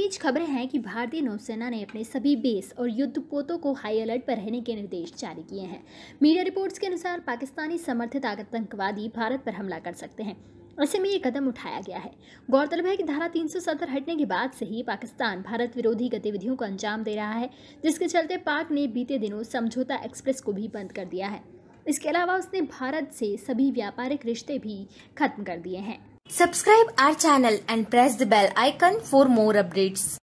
बीच खबरें हैं कि भारतीय नौसेना ने अपने सभी बेस और युद्धपोतों को हाई अलर्ट पर रहने के निर्देश जारी किए हैं। मीडिया रिपोर्ट्स के अनुसार पाकिस्तानी समर्थित आतंकवादी भारत पर हमला कर सकते हैं। ऐसे में ये कदम उठाया गया है। गौरतलब है कि धारा 370 हटने के बाद से ही पाकिस्तान भारत विरोधी गतिविधियों को अंजाम दे रहा है, जिसके चलते पाक ने बीते दिनों समझौता एक्सप्रेस को भी बंद कर दिया है। इसके अलावा उसने भारत से सभी व्यापारिक रिश्ते भी खत्म कर दिए हैं। Subscribe our channel and press the bell icon for more updates.